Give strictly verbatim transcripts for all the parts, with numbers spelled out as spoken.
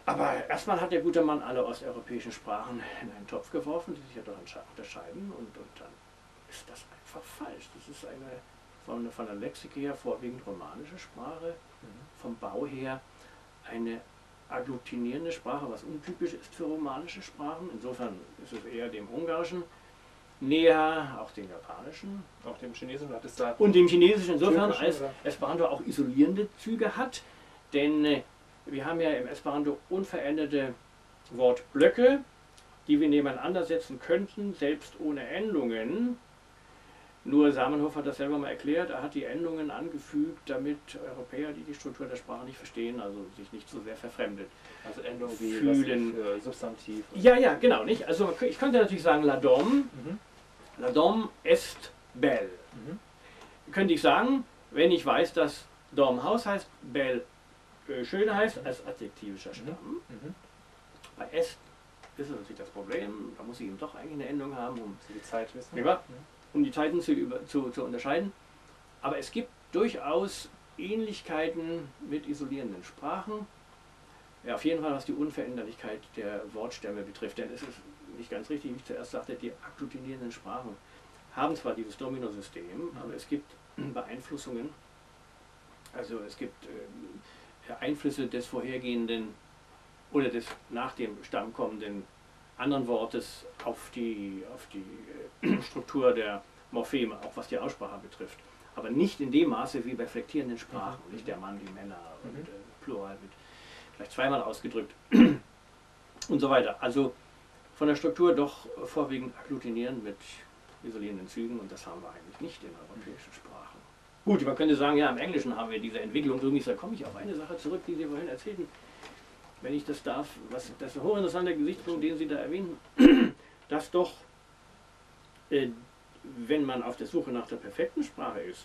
Aber erstmal hat der gute Mann alle osteuropäischen Sprachen in einen Topf geworfen, die sich ja doch unterscheiden, und, und dann ist das einfach falsch. Das ist eine von, von der Lexik her vorwiegend romanische Sprache, mhm. vom Bau her eine agglutinierende Sprache, was untypisch ist für romanische Sprachen. Insofern ist es eher dem Ungarischen näher, auch dem Japanischen. Auch dem Chinesischen hat es da. Und dem Chinesischen insofern, als Esperanto auch isolierende Züge hat, denn äh, wir haben ja im Esperanto unveränderte Wortblöcke, die wir nebeneinander setzen könnten, selbst ohne Endungen. Nur Zamenhof hat das selber mal erklärt, er hat die Endungen angefügt, damit Europäer, die die Struktur der Sprache nicht verstehen, also sich nicht so sehr verfremdet also Endungen wie fühlen. Was Substantiv. Ja, ja, genau, nicht? Also ich könnte natürlich sagen, la dom, mhm. la dom est belle. Mhm. Könnte ich sagen, wenn ich weiß, dass dom Haus heißt, belle äh, schön heißt, als adjektivischer Stamm. Mhm. Bei est ist es natürlich das Problem, da muss ich eben doch eigentlich eine Endung haben, um die Zeit wissen. Ja, mhm. um die Zeiten zu, über, zu, zu unterscheiden. Aber es gibt durchaus Ähnlichkeiten mit isolierenden Sprachen. Ja, auf jeden Fall, was die Unveränderlichkeit der Wortstämme betrifft. Denn es ist nicht ganz richtig, wie ich zuerst sagte, die agglutinierenden Sprachen haben zwar dieses Domino-System, mhm. aber es gibt Beeinflussungen. Also es gibt äh, Einflüsse des vorhergehenden oder des nach dem Stamm kommenden anderen Wortes auf die, auf die äh, Struktur der Morpheme, auch was die Aussprache betrifft. Aber nicht in dem Maße wie bei flektierenden Sprachen, mhm. nicht der Mann, die Männer und äh, Plural wird vielleicht zweimal ausgedrückt und so weiter. Also von der Struktur doch vorwiegend agglutinierend mit isolierenden Zügen, und das haben wir eigentlich nicht in europäischen Sprachen. Gut, man könnte sagen, ja, im Englischen haben wir diese Entwicklung, übrigens, da komme ich auf eine Sache zurück, die Sie vorhin erzählten, wenn ich das darf, was, das ist ein hochinteressanter Gesichtspunkt, den Sie da erwähnen, dass doch, äh, wenn man auf der Suche nach der perfekten Sprache ist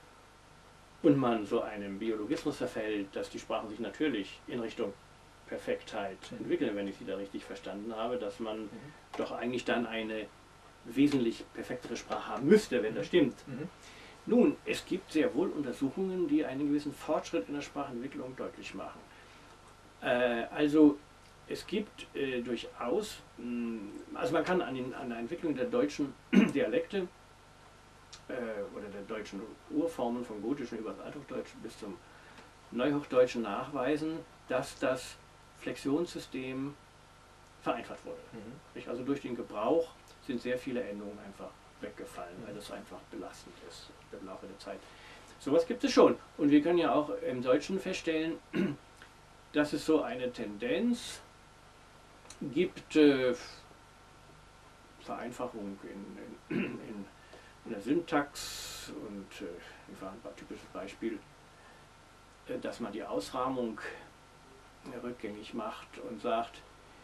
und man so einem Biologismus verfällt, dass die Sprachen sich natürlich in Richtung Perfektheit entwickeln, wenn ich Sie da richtig verstanden habe, dass man mhm. doch eigentlich dann eine wesentlich perfektere Sprache haben müsste, wenn das stimmt. Mhm. Nun, es gibt sehr wohl Untersuchungen, die einen gewissen Fortschritt in der Sprachentwicklung deutlich machen. Äh, also es gibt äh, durchaus, mh, also man kann an, den, an der Entwicklung der deutschen Dialekte äh, oder der deutschen Urformen vom Gotischen über das Althochdeutsch bis zum Neuhochdeutschen nachweisen, dass das Flexionssystem vereinfacht wurde. Mhm. Also durch den Gebrauch sind sehr viele Endungen einfach weggefallen, mhm. weil das einfach belastend ist im Laufe der Zeit. Sowas gibt es schon. Und wir können ja auch im Deutschen feststellen, dass es so eine Tendenz gibt, äh, Vereinfachung in, in, in, in der Syntax, und äh, ich war ein typisches Beispiel, äh, dass man die Ausrahmung rückgängig macht und sagt,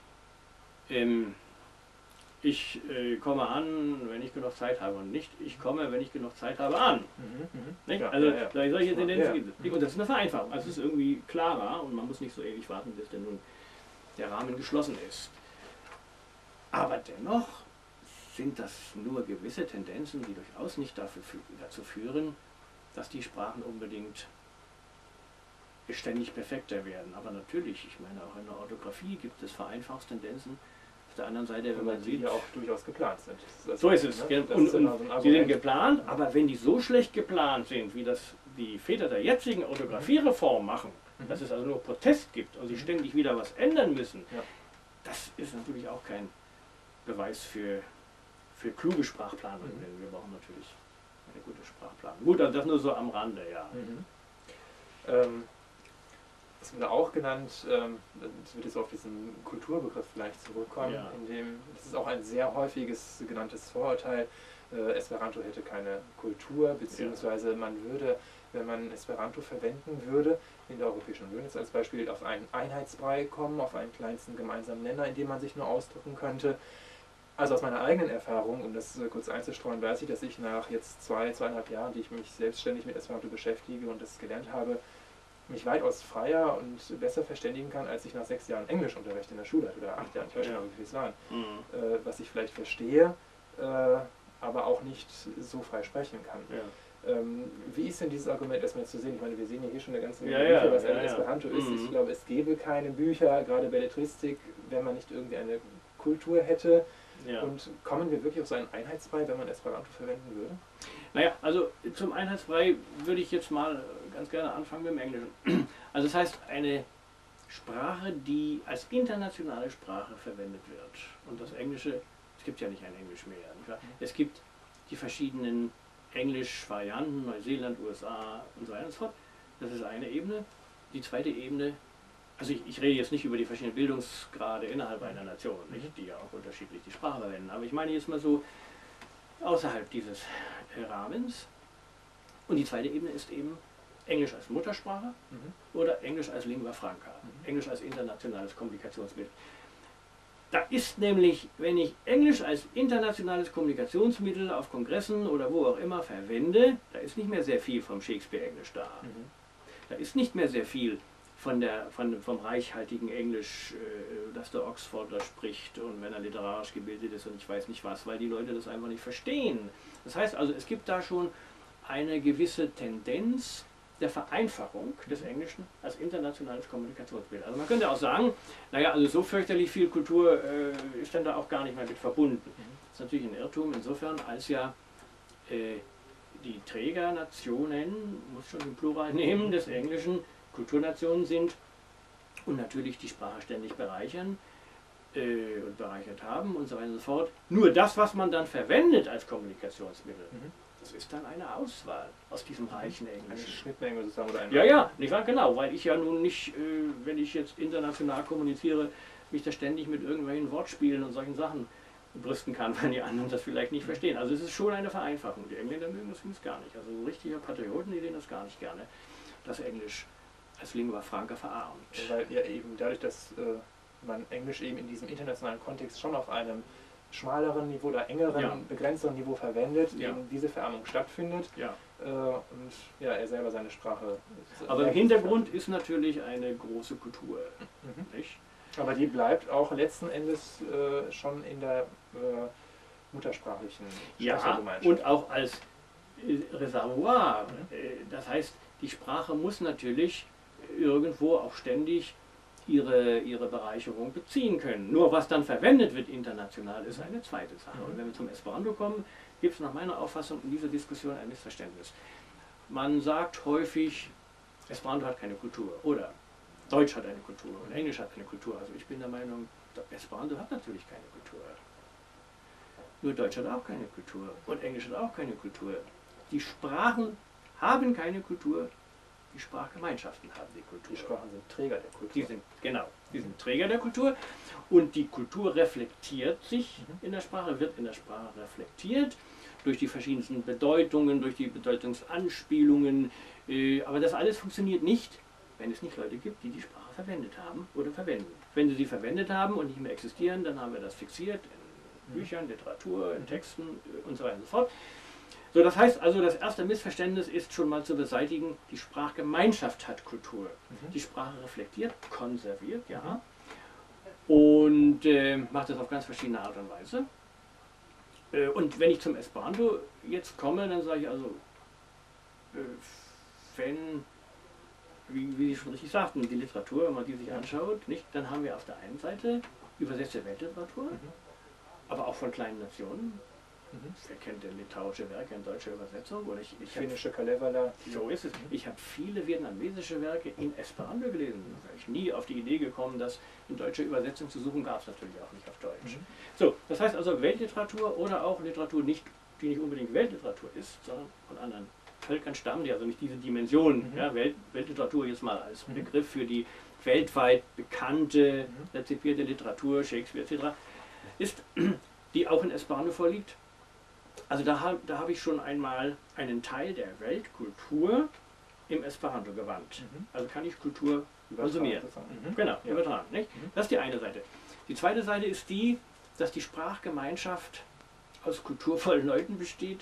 ähm, ich äh, komme an, wenn ich genug Zeit habe, und nicht ich komme, wenn ich genug Zeit habe, an. Mhm, nicht? Ja, also ja, ja. solche Tendenzen gibt es. Und das ist eine Vereinfachung. Also es ist irgendwie klarer und man muss nicht so ewig warten, bis denn nun der Rahmen geschlossen ist. Aber dennoch sind das nur gewisse Tendenzen, die durchaus nicht dafür, dazu führen, dass die Sprachen unbedingt ständig perfekter werden. Aber natürlich, ich meine, auch in der Orthographie gibt es Vereinfachungstendenzen. Auf der anderen Seite, wenn man sieht, die auch durchaus geplant sind. Das so ist es. Ne? Und, ist und so sie sind geplant, aber wenn die so schlecht geplant sind, wie das die Väter der jetzigen Orthographiereform machen, mhm. dass es also nur Protest gibt und sie mhm. ständig wieder was ändern müssen, ja. das ist natürlich auch kein Beweis für, für kluge Sprachplanung, mhm. denn wir brauchen natürlich eine gute Sprachplanung. Gut, also das nur so am Rande, ja. Mhm. Ähm, Das wurde auch genannt, ähm, das wird jetzt auf diesen Kulturbegriff vielleicht zurückkommen, ja. in dem, das ist auch ein sehr häufiges genanntes Vorurteil, äh, Esperanto hätte keine Kultur, beziehungsweise ja. man würde, wenn man Esperanto verwenden würde, in der Europäischen Union jetzt als Beispiel, auf einen Einheitsbrei kommen, auf einen kleinsten gemeinsamen Nenner, in dem man sich nur ausdrücken könnte. Also aus meiner eigenen Erfahrung, um das kurz einzustreuen, weiß ich, dass ich nach jetzt zwei, zweieinhalb Jahren, die ich mich selbstständig mit Esperanto beschäftige und das gelernt habe, mich weitaus freier und besser verständigen kann, als ich nach sechs Jahren Englischunterricht in der Schule hatte, oder acht Jahren, ich weiß nicht mehr, wie viel es waren. Mhm. Äh, was ich vielleicht verstehe, äh, aber auch nicht so frei sprechen kann. Ja. Ähm, wie ist denn dieses Argument erstmal zu sehen? Ich meine, wir sehen ja hier schon eine ganze Menge ja, Bücher, ja, was ja, ein Esperanto ja. ist. Mhm. Ich glaube, es gäbe keine Bücher, gerade Belletristik, wenn man nicht irgendwie eine Kultur hätte. Ja. Und kommen wir wirklich auf so einen Einheitsbrei, wenn man Esperanto verwenden würde? Naja, also zum Einheitsbrei würde ich jetzt mal ganz gerne anfangen mit dem Englischen. Also das heißt, eine Sprache, die als internationale Sprache verwendet wird. Und das Englische, es gibt ja nicht ein Englisch mehr. Nicht wahr? Es gibt die verschiedenen Englisch-Varianten, Neuseeland, U S A und so weiter und so fort. Das ist eine Ebene. Die zweite Ebene, also ich, ich rede jetzt nicht über die verschiedenen Bildungsgrade innerhalb einer Nation, nicht, die ja auch unterschiedlich die Sprache verwenden, aber ich meine jetzt mal so außerhalb dieses Rahmens. Und die zweite Ebene ist eben Englisch als Muttersprache mhm. oder Englisch als Lingua Franca, mhm. Englisch als internationales Kommunikationsmittel. Da ist nämlich, wenn ich Englisch als internationales Kommunikationsmittel auf Kongressen oder wo auch immer verwende, da ist nicht mehr sehr viel vom Shakespeare-Englisch da. Mhm. Da ist nicht mehr sehr viel von der, von, vom reichhaltigen Englisch, äh, das der Oxforder spricht und wenn er literarisch gebildet ist und ich weiß nicht was, weil die Leute das einfach nicht verstehen. Das heißt also, es gibt da schon eine gewisse Tendenz der Vereinfachung des Englischen als internationales Kommunikationsmittel. Also man könnte auch sagen, naja, also so fürchterlich viel Kultur äh, ist dann da auch gar nicht mehr mit verbunden. Das ist natürlich ein Irrtum insofern, als ja äh, die Trägernationen, muss schon den Plural nehmen, des Englischen Kulturnationen sind und natürlich die Sprache ständig bereichern äh, und bereichert haben und so weiter und so fort. Nur das, was man dann verwendet als Kommunikationsmittel, mhm. das ist dann eine Auswahl aus diesem reichen Englischen. Eine Schnittmenge sozusagen oder ein Ja, ja, nicht wahr? Genau, weil ich ja nun nicht, äh, wenn ich jetzt international kommuniziere, mich da ständig mit irgendwelchen Wortspielen und solchen Sachen brüsten kann, wenn die anderen das vielleicht nicht verstehen. Also es ist schon eine Vereinfachung. Die Engländer mögen das übrigens gar nicht. Also richtige Patrioten, die sehen das gar nicht gerne, dass Englisch als Lingua Franca verarmt. Weil ja eben dadurch, dass äh, man Englisch eben in diesem internationalen Kontext schon auf einem schmaleren Niveau oder engeren, ja. begrenzteren Niveau verwendet, ja. eben diese Verarmung stattfindet ja. äh, und ja, er selber seine Sprache... Aber im Hintergrund ist natürlich eine große Kultur. Mhm. Nicht? Aber die bleibt auch letzten Endes äh, schon in der äh, muttersprachlichen Sprechergemeinschaft. Ja, und auch als äh, Reservoir. Mhm. Äh, das heißt, die Sprache muss natürlich irgendwo auch ständig ihre, ihre Bereicherung beziehen können. Nur was dann verwendet wird international, ist eine zweite Sache. Und wenn wir zum Esperanto kommen, gibt es nach meiner Auffassung in dieser Diskussion ein Missverständnis. Man sagt häufig, Esperanto hat keine Kultur oder Deutsch hat eine Kultur und Englisch hat eine Kultur. Also ich bin der Meinung, Esperanto hat natürlich keine Kultur. Nur Deutsch hat auch keine Kultur und Englisch hat auch keine Kultur. Die Sprachen haben keine Kultur. Die Sprachgemeinschaften haben die Kultur. Die Sprachen sind Träger der Kultur. Die sind, genau, die sind Träger der Kultur und die Kultur reflektiert sich mhm. in der Sprache, wird in der Sprache reflektiert durch die verschiedensten Bedeutungen, durch die Bedeutungsanspielungen. Äh, aber das alles funktioniert nicht, wenn es nicht Leute gibt, die die Sprache verwendet haben oder verwenden. Wenn sie sie verwendet haben und nicht mehr existieren, dann haben wir das fixiert in mhm. Büchern, Literatur, in Texten und so weiter und so fort. So, das heißt also, das erste Missverständnis ist schon mal zu beseitigen, die Sprachgemeinschaft hat Kultur. Mhm. Die Sprache reflektiert, konserviert, ja, mhm. und äh, macht das auf ganz verschiedene Art und Weise. Äh, und wenn ich zum Esperanto jetzt komme, dann sage ich also, äh, wenn, wie, wie Sie schon richtig sagten, die Literatur, wenn man die sich anschaut, nicht, dann haben wir auf der einen Seite übersetzte Weltliteratur, mhm. aber auch von kleinen Nationen. Mhm. Wer kennt denn litauische Werke in deutscher Übersetzung? Oder ich, ich Finnische Kalevala. So ist es. Ich habe viele vietnamesische Werke in Esperanto gelesen. Da wäre ich nie auf die Idee gekommen, das in deutscher Übersetzung zu suchen, gab es natürlich auch nicht auf Deutsch. Mhm. So, das heißt also Weltliteratur oder auch Literatur, nicht, die nicht unbedingt Weltliteratur ist, sondern von anderen Völkern stammen, die also nicht diese Dimension, mhm. ja, Welt, Weltliteratur jetzt mal als mhm. Begriff für die weltweit bekannte, mhm. rezipierte Literatur, Shakespeare et cetera, ist, die auch in Esperanto vorliegt. Also da, da habe ich schon einmal einen Teil der Weltkultur im Esperanto gewandt. Mhm. Also kann ich Kultur konsumieren. Mhm. Genau, ja. übertragen. Nicht? Mhm. Das ist die eine Seite. Die zweite Seite ist die, dass die Sprachgemeinschaft aus kulturvollen Leuten besteht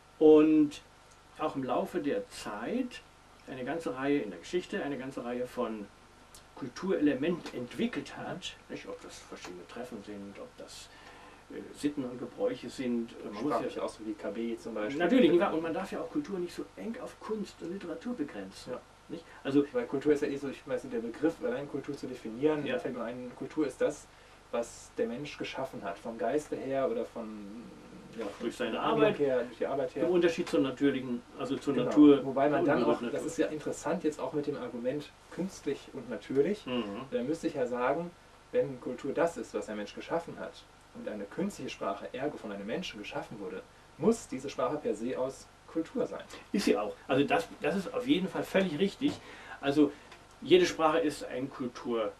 und auch im Laufe der Zeit eine ganze Reihe in der Geschichte, eine ganze Reihe von Kulturelementen entwickelt hat. Nicht? Ob das verschiedene Treffen sind, ob das Sitten und Gebräuche sind. Man muss ja auch so wie K B zum Beispiel. Natürlich, nicht wahr? Und man darf ja auch Kultur nicht so eng auf Kunst und Literatur begrenzen. Ja. Nicht? Also, weil Kultur ist ja eh so, ich weiß nicht, der Begriff, allein Kultur zu definieren, ja. da fällt mir ein, Kultur ist das, was der Mensch geschaffen hat, vom Geiste her oder von, ja, durch seine Arbeit her, durch die Arbeit her. Im Unterschied zur natürlichen, also zur genau. Natur. Wobei man dann auch, das ist ja interessant jetzt auch mit dem Argument künstlich und natürlich, mhm. da müsste ich ja sagen, wenn Kultur das ist, was ein Mensch geschaffen hat und eine künstliche Sprache ergo von einem Menschen geschaffen wurde, muss diese Sprache per se aus Kultur sein. Ist sie auch. Also das, das ist auf jeden Fall völlig richtig. Also jede Sprache ist ein Kulturprodukt,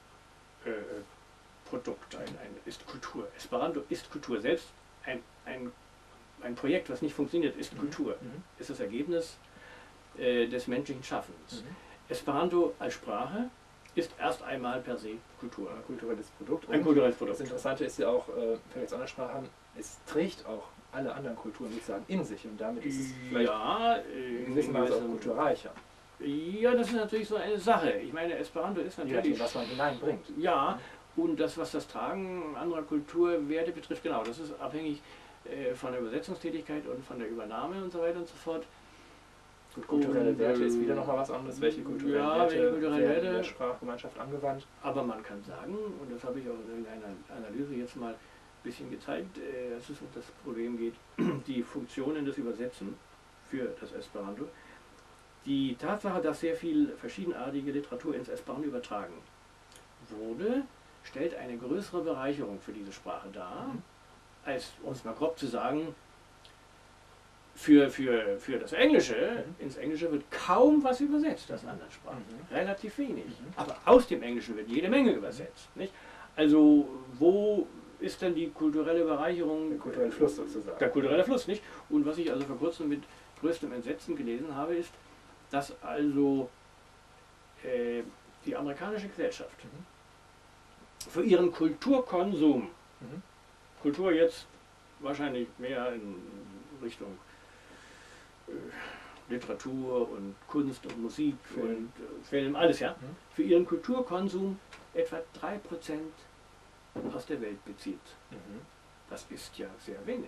äh, ein, ein, ist Kultur. Esperanto ist Kultur. Selbst ein, ein, ein Projekt, was nicht funktioniert, ist mhm. Kultur. Mhm. Ist das Ergebnis äh, des menschlichen Schaffens. Mhm. Esperanto als Sprache ist erst einmal per se Kultur. Ein kulturelles Produkt. Ein kulturelles Produkt. Das Interessante ist ja auch, äh, wenn wir jetzt andere Sprache haben, es trägt auch alle anderen Kulturen sozusagen in sich und damit ist es vielleicht ja, in gewissem Maße auch kulturreicher. Ja, das ist natürlich so eine Sache. Ich meine, Esperanto ist natürlich... Ja, was man hineinbringt. Ja, und das, was das Tragen anderer Kulturwerte betrifft, genau, das ist abhängig äh, von der Übersetzungstätigkeit und von der Übernahme und so weiter und so fort. Gut, kulturelle und, Werte äh, ist wieder nochmal was anderes, welche kulturellen ja, Werte welche kulturelle werden Werte, in der Sprachgemeinschaft angewandt. Aber man kann sagen, und das habe ich auch in einer Analyse jetzt mal ein bisschen gezeigt, äh, dass es um das Problem geht, die Funktionen des Übersetzen für das Esperanto. Die Tatsache, dass sehr viel verschiedenartige Literatur ins Esperanto übertragen wurde, stellt eine größere Bereicherung für diese Sprache dar, mhm. als, um es mal grob zu sagen, für, für, für das Englische, mhm. ins Englische wird kaum was übersetzt aus anderen Sprachen, mhm. relativ wenig. Mhm. Aber aus dem Englischen wird jede Menge übersetzt. Nicht? Also wo ist denn die kulturelle Bereicherung? Der kulturelle Fluss sozusagen. Der kulturelle Fluss, nicht? Und was ich also vor kurzem mit größtem Entsetzen gelesen habe, ist, dass also äh, die amerikanische Gesellschaft mhm. für ihren Kulturkonsum, mhm. Kultur jetzt wahrscheinlich mehr in Richtung äh, Literatur und Kunst und Musik Film. und äh, Film, alles ja, mhm. für ihren Kulturkonsum etwa drei Prozent aus der Welt bezieht. Mhm. Das ist ja sehr wenig.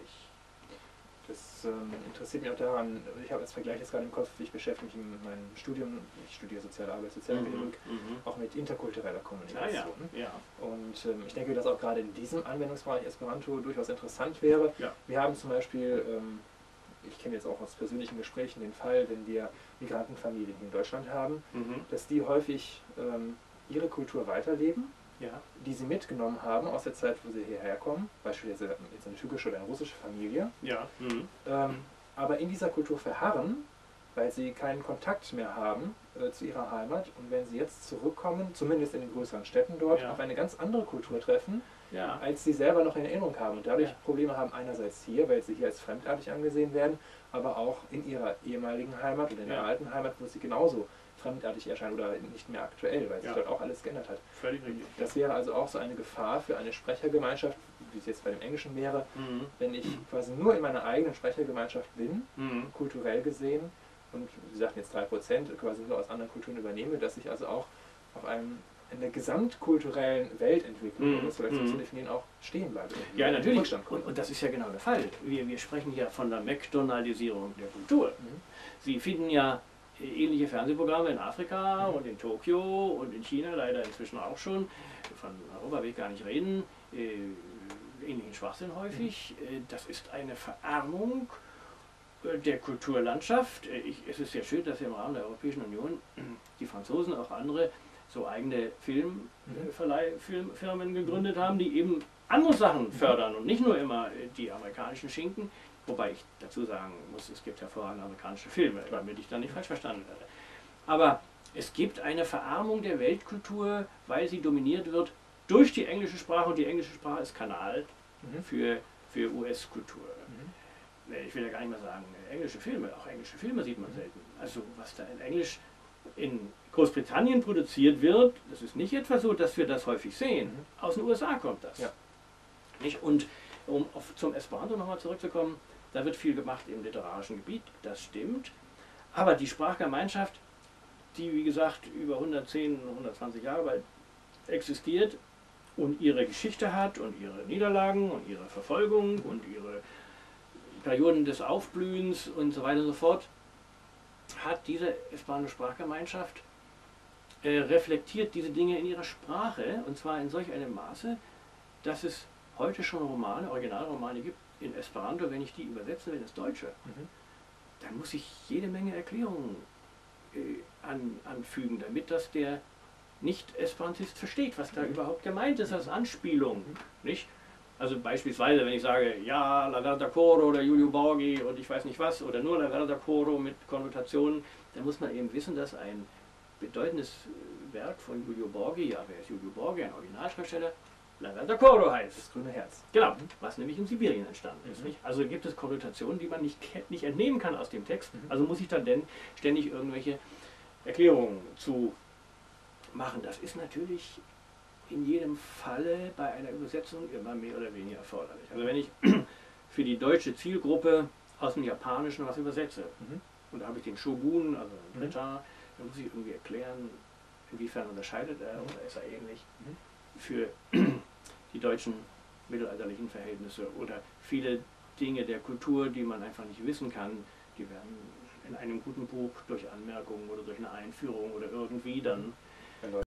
Das ähm, interessiert mich auch daran, ich habe als Vergleich jetzt gerade im Kopf, ich beschäftige mich in meinem Studium, ich studiere Soziale Arbeit, Sozialpädagogik, mhm, auch mit interkultureller Kommunikation. Ah, ja, ja. Und ähm, ich denke, dass auch gerade in diesem Anwendungsbereich Esperanto durchaus interessant wäre. Ja. Wir haben zum Beispiel, ähm, ich kenne jetzt auch aus persönlichen Gesprächen den Fall, wenn wir Migrantenfamilien hier in Deutschland haben, mhm. dass die häufig ähm, ihre Kultur weiterleben. Ja. Die sie mitgenommen haben aus der Zeit, wo sie hierher kommen, beispielsweise jetzt eine türkische oder eine russische Familie, ja. mhm. ähm, aber in dieser Kultur verharren, weil sie keinen Kontakt mehr haben äh, zu ihrer Heimat und wenn sie jetzt zurückkommen, zumindest in den größeren Städten dort, ja. auf eine ganz andere Kultur treffen, ja. als sie selber noch in Erinnerung haben und dadurch ja. Probleme haben einerseits hier, weil sie hier als fremdartig angesehen werden, aber auch in ihrer ehemaligen Heimat oder in der ja. alten Heimat, wo sie genauso fremdartig erscheinen oder nicht mehr aktuell, weil sich ja. dort auch alles geändert hat. Völlig richtig. Das wäre also auch so eine Gefahr für eine Sprechergemeinschaft, wie es jetzt bei dem Englischen wäre, mhm. wenn ich quasi nur in meiner eigenen Sprechergemeinschaft bin, mhm. kulturell gesehen, und Sie sagten jetzt drei Prozent quasi nur aus anderen Kulturen übernehme, dass ich also auch auf einem in der gesamtkulturellen Weltentwicklung, um das vielleicht so zu definieren, auch stehen bleibe. Ja, natürlich. Und, und das ist ja genau der Fall. Wir, wir sprechen ja von der McDonaldisierung der Kultur. Mhm. Sie finden ja ähnliche Fernsehprogramme in Afrika mhm. und in Tokio und in China leider inzwischen auch schon. Von Europa will ich gar nicht reden. Äh, ähnlichen Schwachsinn häufig. Mhm. Äh, das ist eine Verarmung äh, der Kulturlandschaft. Äh, ich, es ist sehr schön, dass wir im Rahmen der Europäischen Union die Franzosen, auch andere, so eigene Filmverleih, Filmfirmen gegründet haben, die eben andere Sachen fördern und nicht nur immer die amerikanischen Schinken. Wobei ich dazu sagen muss, es gibt hervorragende amerikanische Filme, damit ich da nicht falsch verstanden werde. Aber es gibt eine Verarmung der Weltkultur, weil sie dominiert wird durch die englische Sprache und die englische Sprache ist Kanal mhm. für, für U S-Kultur. Mhm. Ich will ja gar nicht mehr sagen, englische Filme, auch englische Filme sieht man mhm. selten. Also was da in Englisch in Großbritannien produziert wird, das ist nicht etwa so, dass wir das häufig sehen. Mhm. Aus den U S A kommt das. Ja. Nicht? Und um auf, zum Esperanto nochmal zurückzukommen, da wird viel gemacht im literarischen Gebiet, das stimmt. Aber die Sprachgemeinschaft, die wie gesagt über hundertzehn, hundertzwanzig Jahre bald existiert und ihre Geschichte hat und ihre Niederlagen und ihre Verfolgung und ihre Perioden des Aufblühens und so weiter und so fort, hat diese Esperanto-Sprachgemeinschaft äh, reflektiert diese Dinge in ihrer Sprache, und zwar in solch einem Maße, dass es heute schon Romane, Originalromane gibt in Esperanto. Wenn ich die übersetze ins Deutsche, mhm. dann muss ich jede Menge Erklärungen äh, an, anfügen, damit das der Nicht-Esperantist versteht, was da mhm. überhaupt gemeint ist als Anspielung. Mhm. Nicht? Also beispielsweise, wenn ich sage, ja, La Verda Coro oder Giulio Borgi und ich weiß nicht was, oder nur La Verda Coro mit Konnotationen, dann muss man eben wissen, dass ein bedeutendes Werk von Giulio Borgi, ja, wer ist Giulio Borgi, ein Originalschriftsteller, La Verda Coro heißt. Das grüne Herz. Genau, was nämlich in Sibirien entstanden ist. Mhm. Nicht? Also gibt es Konnotationen, die man nicht, nicht entnehmen kann aus dem Text, mhm. also muss ich dann denn ständig irgendwelche Erklärungen zu machen. Das ist natürlich in jedem Falle bei einer Übersetzung immer mehr oder weniger erforderlich. Also wenn ich für die deutsche Zielgruppe aus dem Japanischen was übersetze, mhm. und da habe ich den Shogun, also den Ritter, mhm. dann muss ich irgendwie erklären, inwiefern unterscheidet er mhm. oder ist er ähnlich mhm. für die deutschen mittelalterlichen Verhältnisse oder viele Dinge der Kultur, die man einfach nicht wissen kann, die werden in einem guten Buch durch Anmerkungen oder durch eine Einführung oder irgendwie dann